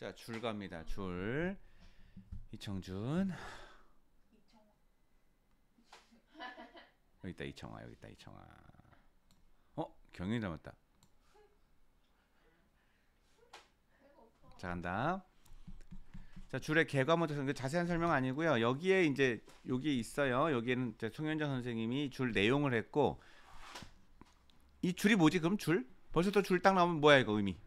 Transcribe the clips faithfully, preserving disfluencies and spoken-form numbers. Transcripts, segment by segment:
자, 줄 갑니다. 줄. 이청준. 여기 있다, 이청아. 여기 있다, 이청아. 어? 경윤이 닮았다. 자, 간다. 자, 줄의 개과목에서 자세한 설명 아니고요. 여기에 이제 여기 있어요. 여기에는 이제 송현정 선생님이 줄 내용을 했고, 이 줄이 뭐지? 그럼 줄? 벌써 또 줄 딱 나오면 뭐야 이거 의미?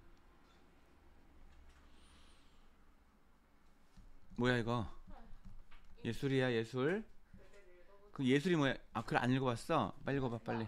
뭐야 이거? 예술이야 예술. 그 예술이 뭐야? 아, 그걸 안 읽어봤어? 빨리 읽어봐 빨리.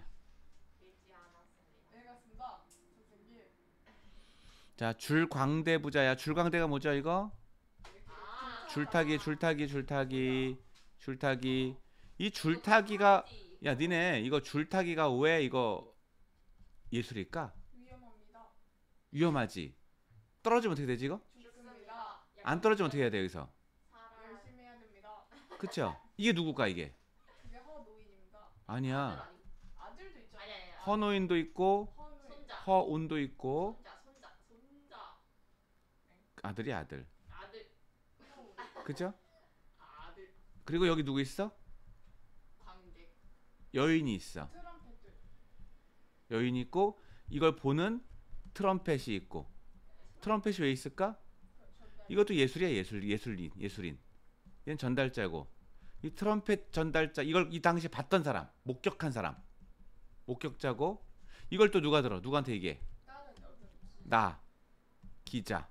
자, 줄광대부자야. 줄광대가 뭐죠 이거? 줄타기 줄타기 줄타기 줄타기. 이 줄타기가, 야 니네 이거 줄타기가 왜 이거 예술일까? 위험합니다. 위험하지. 떨어지면 어떻게 되지 이거? 죽습니다. 안 떨어지면 어떻게 해야 돼 여기서? 열심히 해야 됩니다. 그쵸? 이게 누굴까 이게? 그게 허노인입니다. 아니야. 아들도 있죠. 허노인도 있고 허노인. 허운도 있고. 손자, 손자, 손자. 아들이 아들. 아들, 그죠? 아들. 그리고 여기 누구 있어? 광대. 여인이 있어. 트럼펫들. 여인이 있고 이걸 보는 트럼펫이 있고. 트럼펫이 왜 있을까? 이것도 예술이야. 예술. 예술인. 예술인. 얘는 전달자고. 이 트럼펫 전달자, 이걸 이 당시 봤던 사람, 목격한 사람, 목격자고. 이걸 또 누가 들어? 누구한테 얘기해? 다른 여자. 나, 기자.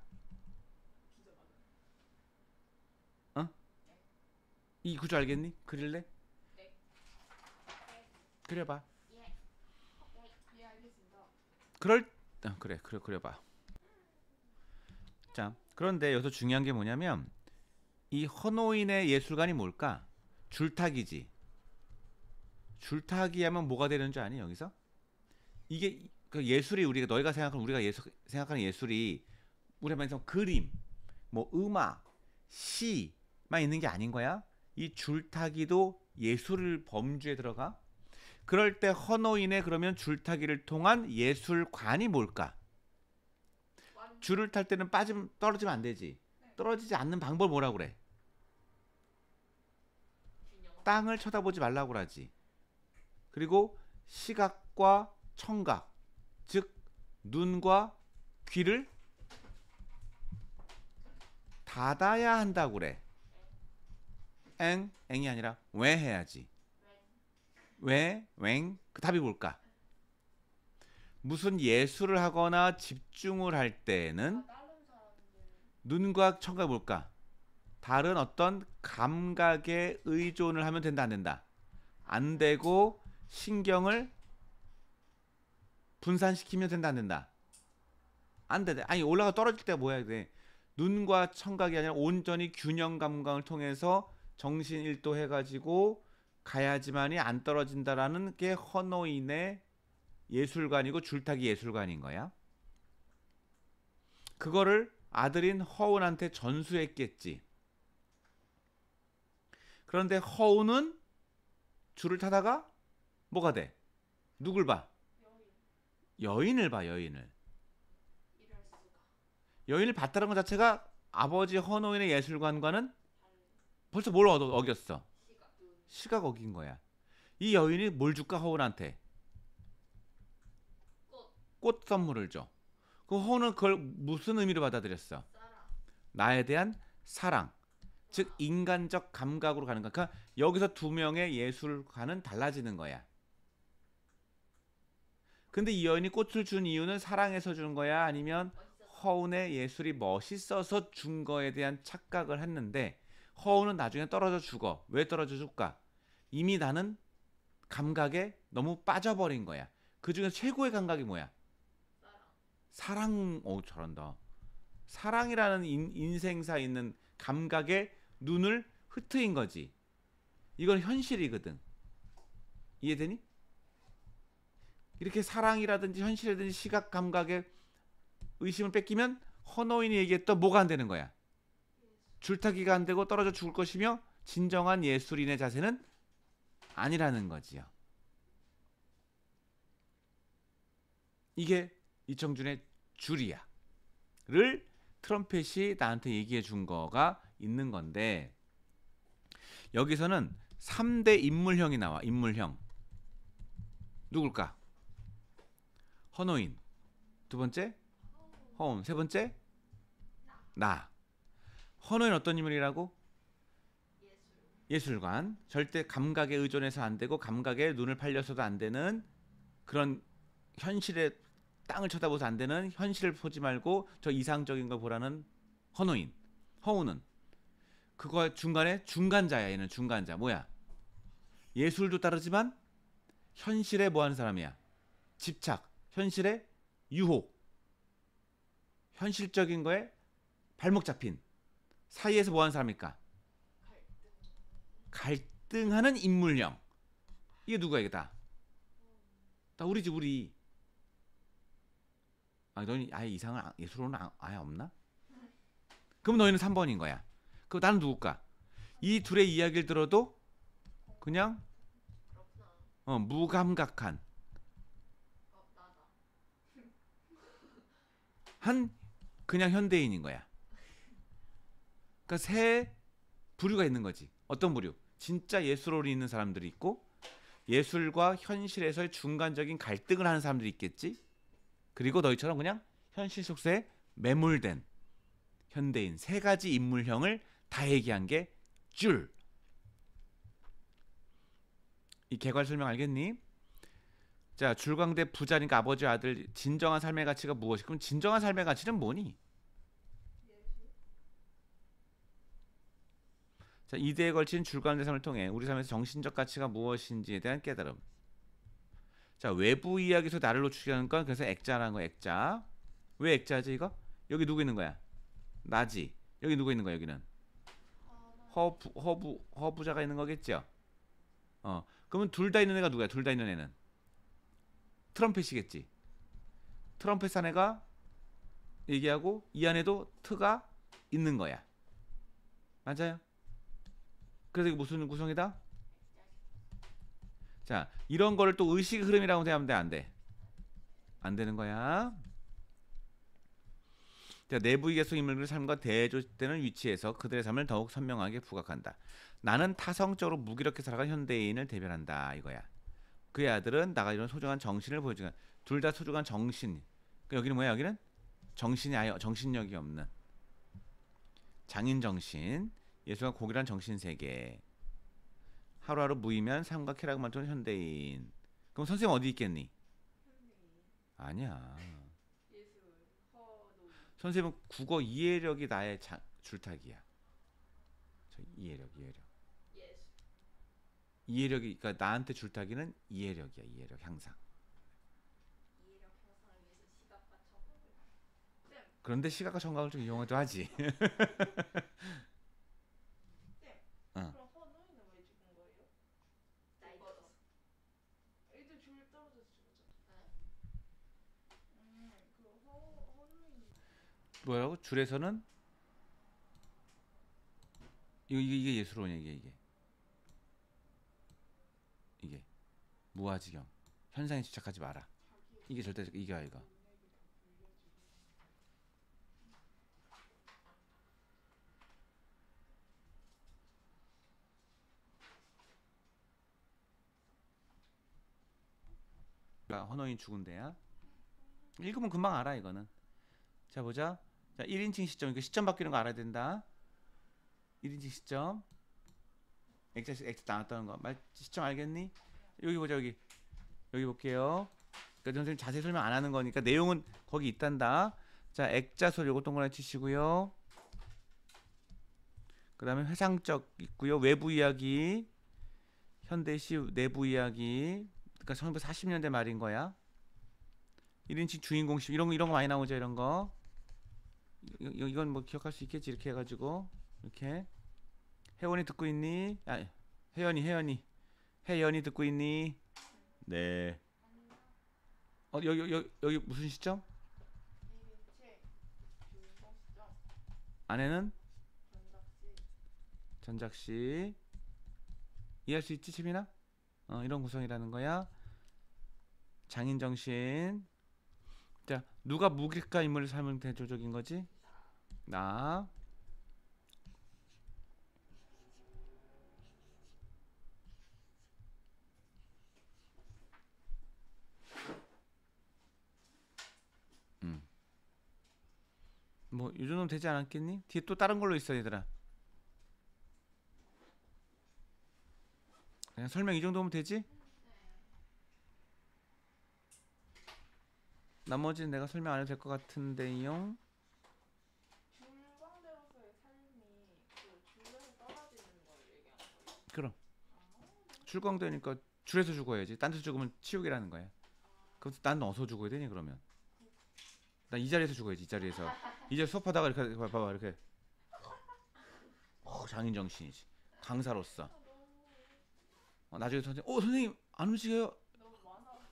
어? 이 구조 알겠니? 그릴래? 네. 그려봐. 예. 예, 알겠습니다. 그럴 아, 그래 그래 그려봐. 자, 그런데 여기서 중요한 게 뭐냐면 이 허노인의 예술관이 뭘까? 줄타기지. 줄타기 하면 뭐가 되는 줄 아니 여기서? 이게 그 예술이, 우리가 너희가 생각하는 우리가 예술, 생각하는 예술이 우리가 말해서 그림, 뭐 음악, 시만 있는 게 아닌 거야. 이 줄타기도 예술 범주에 들어가. 그럴 때 허노인의 그러면 줄타기를 통한 예술관이 뭘까? 줄을 탈 때는 빠지면 떨어지면 안 되지. 떨어지지 않는 방법을 뭐라고 그래? 균형. 땅을 쳐다보지 말라고 그러지. 그리고 시각과 청각, 즉 눈과 귀를 닫아야 한다고 그래. 엥, 엥이 아니라 왜 해야지. 왜, 웽. 그 답이 뭘까? 무슨 예술을 하거나 집중을 할 때는 다른 사람들. 눈과 청각이 뭘까? 다른 어떤 감각에 의존을 하면 된다 안 된다? 안 되고 신경을 분산시키면 된다 안 된다? 안 돼. 아니 올라가 떨어질 때 뭐야 돼? 눈과 청각이 아니라 온전히 균형 감각을 통해서 정신 일도 해가지고 가야지만이 안 떨어진다라는 게 허노인의 예술관이고 줄타기 예술관인 거야. 그거를 아들인 허운한테 전수했겠지. 그런데 허운은 줄을 타다가 뭐가 돼? 누굴 봐? 여인. 여인을 봐. 여인을. 이럴 수가. 여인을 봤다는 것 자체가 아버지 허노인의 예술관과는 벌써 뭘 얻- 어겼어? 시각, 눈. 시각 어긴 거야. 이 여인이 뭘 줄까 허운한테? 꽃. 꽃 선물을 줘. 그 허운은 그걸 무슨 의미로 받아들였어? 사랑. 나에 대한 사랑. 즉 인간적 감각으로 가는 거야. 그러니까 여기서 두 명의 예술관은 달라지는 거야. 근데 이 여인이 꽃을 준 이유는 사랑해서 준 거야? 아니면 허운의 예술이 멋있어서 준 거에 대한 착각을 했는데, 허운은 나중에 떨어져 죽어. 왜 떨어져 죽을까? 이미 나는 감각에 너무 빠져버린 거야. 그 중에 최고의 감각이 뭐야? 사랑. 사랑. 오, 잘한다. 사랑이라는 인, 인생사 있는 감각에 눈을 흐트린 거지. 이건 현실이거든. 이해되니? 이렇게 사랑이라든지 현실이라든지 시각 감각에 의심을 뺏기면 허노인이 얘기했던 뭐가 안 되는 거야? 줄타기가 안 되고 떨어져 죽을 것이며 진정한 예술인의 자세는 아니라는 거지요. 이게 이청준의 줄이야. 를 트럼펫이 나한테 얘기해 준 거가 있는 건데 여기서는 삼 대 인물형이 나와. 인물형. 누굴까? 헌호인. 두 번째? 허음. 세 번째? 나. 헌호인 어떤 인물이라고? 예술. 예술관. 절대 감각에 의존해서 안 되고 감각에 눈을 팔려서도 안 되는 그런 현실에 땅을 쳐다보서 안 되는 현실을 보지 말고 저 이상적인 걸 보라는 헌호인. 허우는 그거 중간에 중간자야. 얘는 중간자. 뭐야? 예술도 따르지만 현실에 뭐 하는 사람이야? 집착. 현실에 유혹. 현실적인 거에 발목 잡힌 사이에서 뭐 하는 사람일까? 갈등하는 인물형. 이게 누구야 이게 다? 다 우리지 우리. 아, 너는 아예 이상은 아- 예술로는 아- 아예 없나? 그럼 너희는 삼 번인 거야. 그럼 나는 누굴까? 이 둘의 이야기를 들어도 그냥 그렇구나. 어, 무감각한 어, 나다. 한 그냥 현대인인 거야. 그러니까 세 부류가 있는 거지. 어떤 부류? 진짜 예술로를 있는 사람들이 있고 예술과 현실에서의 중간적인 갈등을 하는 사람들이 있겠지. 그리고 너희처럼 그냥 현실 속에 매몰된 현대인. 세 가지 인물형을 다 얘기한 게 줄. 이 개괄 설명 알겠니? 자, 줄광대 부자니까 아버지 아들. 진정한 삶의 가치가 무엇이? 그럼 진정한 삶의 가치는 뭐니? 자, 이대에 걸친 줄광대 삶을 통해 우리 삶에서 정신적 가치가 무엇인지에 대한 깨달음. 자, 외부 이야기에서 나를 노출하는 건 그래서 액자라는 거야. 액자. 왜 액자지 이거? 여기 누구 있는 거야? 나지. 여기 누구 있는 거야? 여기는 허부 허부 허부자가 있는 거겠죠. 어. 그러면 둘 다 있는 애가 누구야? 둘 다 있는 애는 트럼펫이겠지. 트럼펫 산 애가 얘기하고 이 안에도 트가 있는 거야. 맞아요? 그래서 이게 무슨 구성이다? 자, 이런 거를 또 의식 흐름이라고 생각하면 돼, 안 돼? 안 되는 거야. 자, 내부 이계속 인물들의 삶과 대조되는 위치에서 그들의 삶을 더욱 선명하게 부각한다. 나는 타성적으로 무기력해 살아간 현대인을 대변한다 이거야. 그의 아들은 나가 이런 소중한 정신을 보여주는. 둘 다 소중한 정신. 그 여기는 뭐야? 여기는 정신이 아예 정신력이 없는 장인 정신. 예술과 고결한 정신 세계. 하루하루 무의미한 삶과 쾌락을 만드는 현대인. 그럼 선생님 어디 있겠니? 아니야. 예술, 허노. 선생님은 국어 이해력이 나의 자, 줄타기야. 저 이해력, 이해력. 예술. 이해력이 그러니까 나한테 줄타기는 이해력이야. 이해력 항상. 이해력 향상을 위해서 시각과 청각을. 쌤, 그런데 시각과 청각을 좀 이용하도 하지. 쌤. 어. 그럼 허노이는 왜 죽은 거예요? 나이 들어서. 애들 줄 떨어져서 죽었잖아. 네. 음, 그 허, 허노이. 뭐라고? 줄에서는 이거 이게, 이게 예술원이야 이게 이게 이게 무아지경. 현상에 집착하지 마라. 이게 절대 이게 아이가. 헌어인 죽은 데야. 읽으면 금방 알아 이거는. 자 보자. 자 일 인칭 시점. 이거 시점 바뀌는 거 알아야 된다. 일 인칭 시점. 액자 액자 나왔다는 거. 말 시점 알겠니? 여기 보자 여기. 여기 볼게요. 그러니까 선생님 자세히 설명 안 하는 거니까 내용은 거기 있단다. 자 액자소리 요거 동그라미 치시고요. 그 다음에 회상적 있고요. 외부 이야기. 현대시 내부 이야기. 그러니까 천구백사십 년대 말인 거야. 일 인칭 주인공십 이런 거 이런 거 많이 나오죠. 이런 거. 이, 이, 이건 뭐 기억할 수 있겠지. 이렇게 해가지고 이렇게. 혜원이 듣고 있니? 아, 혜연이 혜연이 혜연이 듣고 있니? 네. 어 여기 여기 여기 무슨 시점? 이인책 주인공 시점 안에는 전작시 전작시. 이해할 수 있지 채민아? 어 이런 구성이라는 거야. 장인 정신. 자 누가 무기력한 인물을 삶은 대조적인 거지? 나 음. 뭐 이 정도면 되지 않았겠니? 뒤에 또 다른 걸로 있어 얘들아. 그냥 설명 이 정도면 되지? 나머지는 내가 설명 안 해도 될 것 같은데요. 줄광대로서의 삶이 그 줄에서 떨어지는 걸 얘기하는 거예요. 그럼 출광되니까 줄에서 죽어야지. 딴 데서 죽으면 치욕이라는 거야. 그럼 난 어디서 죽어야 되니 그러면? 난 이 자리에서 죽어야지. 이 자리에서. 이제 수업하다가 이렇게 봐봐 이렇게. 어, 장인 정신이지. 강사로서. 아, 너무 어, 나중에 선생님, 어 선생님 안 움직여요. 너무 만화 같아.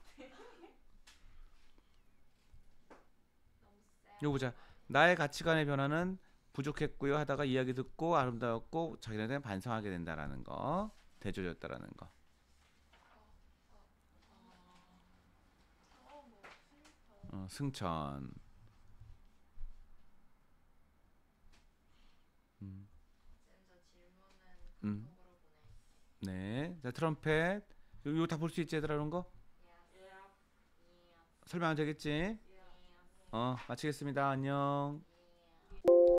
너무 쎄. 이거 보자. 나의 가치관의 변화는 부족했고요 하다가 이야기 듣고 아름다웠고 자기에 대한 반성하게 된다라는 거. 대조였다라는 거. 어, 뭐 싫다. 어, 승천. 음, 쌤, 저 질문은 음. 카톡으로 보낼게요. 네. 자 트럼펫. 이거 다 볼 수 있지 얘들아 이런 거? 예스. 예. 예스. 설명 안 되겠지? 예. 예스. 어 마치겠습니다. 안녕.